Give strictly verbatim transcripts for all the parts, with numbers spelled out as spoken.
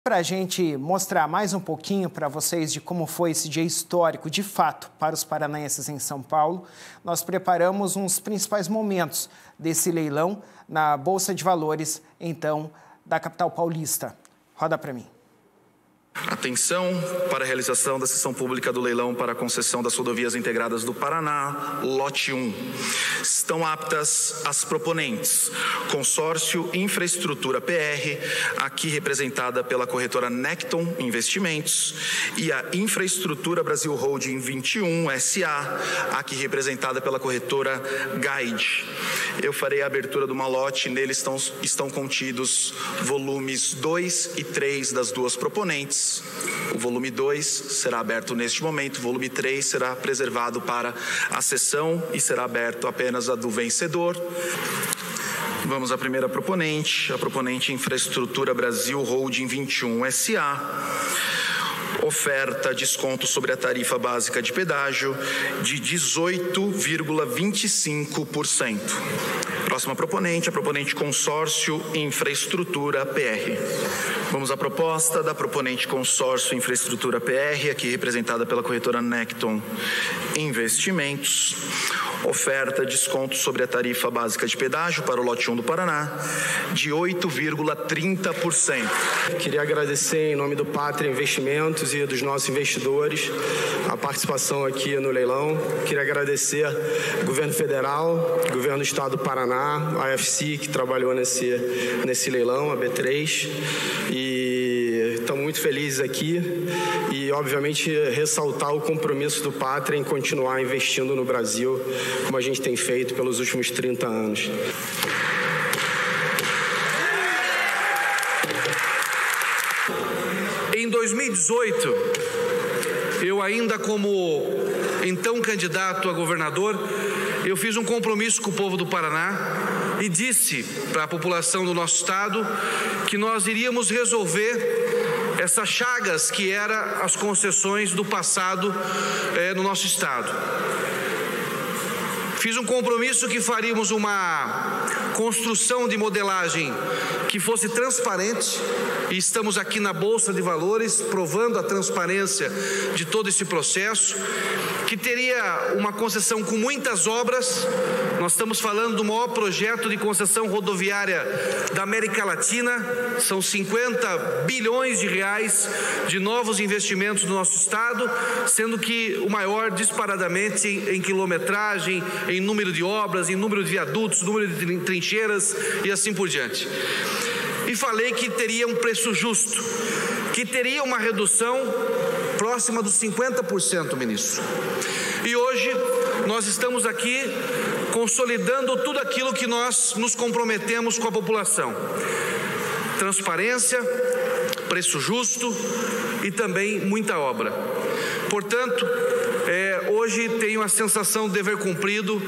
Para a gente mostrar mais um pouquinho para vocês de como foi esse dia histórico, de fato, para os paranaenses em São Paulo, nós preparamos uns principais momentos desse leilão na Bolsa de Valores, então, da capital paulista. Roda para mim. Atenção para a realização da sessão pública do leilão para a concessão das rodovias integradas do Paraná, lote um. Estão aptas as proponentes. Consórcio Infraestrutura P R, aqui representada pela corretora Necton Investimentos, e a Infraestrutura Brasil Holding vinte e um S A, aqui representada pela corretora Guide. Eu farei a abertura do malote, nele estão, estão contidos volumes dois e três das duas proponentes. O volume dois será aberto neste momento, o volume três será preservado para a sessão e será aberto apenas a do vencedor. Vamos à primeira proponente, a proponente Infraestrutura Brasil Holding vinte e um S A. Oferta desconto sobre a tarifa básica de pedágio de dezoito vírgula vinte e cinco por cento. Próxima proponente, a proponente Consórcio Infraestrutura P R. Vamos à proposta da proponente Consórcio Infraestrutura P R, aqui representada pela corretora Necton Investimentos. Oferta desconto sobre a tarifa básica de pedágio para o lote um do Paraná de oito vírgula trinta por cento. Queria agradecer em nome do Pátria Investimentos e dos nossos investidores a participação aqui no leilão. Queria agradecer ao Governo Federal, Governo do Estado do Paraná, a A F C que trabalhou nesse, nesse leilão, a B três, e estamos muito felizes aqui e, obviamente, ressaltar o compromisso do Pátria em continuar investindo no Brasil, como a gente tem feito pelos últimos trinta anos. Em dois mil e dezoito, eu ainda como então candidato a governador, eu fiz um compromisso com o povo do Paraná e disse para a população do nosso estado que nós iríamos resolver essas chagas que eram as concessões do passado é, no nosso estado. Fiz um compromisso que faríamos uma construção de modelagem que fosse transparente, e estamos aqui na Bolsa de Valores provando a transparência de todo esse processo, que teria uma concessão com muitas obras. Nós estamos falando do maior projeto de concessão rodoviária da América Latina, são cinquenta bilhões de reais de novos investimentos no nosso estado, sendo que o maior disparadamente em, em quilometragem, em número de obras, em número de viadutos, número de trincheiras e assim por diante. E falei que teria um preço justo, que teria uma redução próxima dos cinquenta por cento, ministro. E hoje nós estamos aqui consolidando tudo aquilo que nós nos comprometemos com a população. Transparência, preço justo e também muita obra. Portanto, é, hoje tenho a sensação de dever cumprido.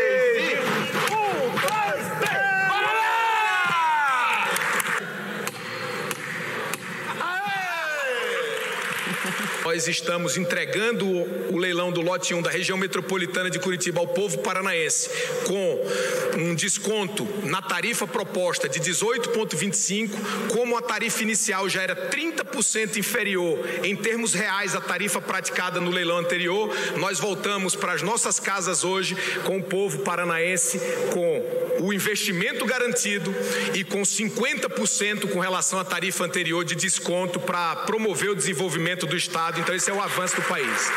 Nós estamos entregando o leilão do lote um da região metropolitana de Curitiba ao povo paranaense com um desconto na tarifa proposta de dezoito vírgula vinte e cinco, como a tarifa inicial já era trinta por cento inferior em termos reais à tarifa praticada no leilão anterior. Nós voltamos para as nossas casas hoje com o povo paranaense com o investimento garantido e com cinquenta por cento com relação à tarifa anterior de desconto para promover o desenvolvimento do estado. Então esse é o avanço do país.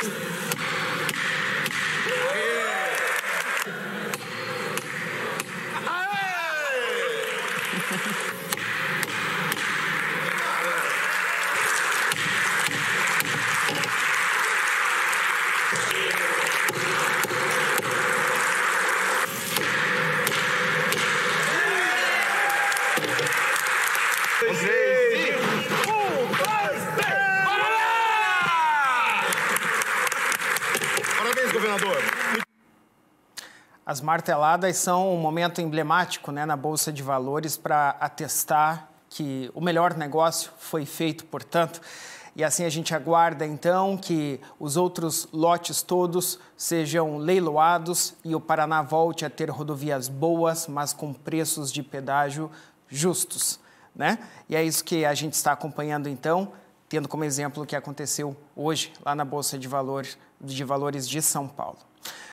Parabéns, governador. As marteladas são um momento emblemático, né, na Bolsa de Valores para atestar que o melhor negócio foi feito, portanto. E assim a gente aguarda, então, que os outros lotes todos sejam leiloados e o Paraná volte a ter rodovias boas, mas com preços de pedágio justos. né? E é isso que a gente está acompanhando, então, tendo como exemplo o que aconteceu hoje lá na Bolsa de Valores de, Valores de São Paulo.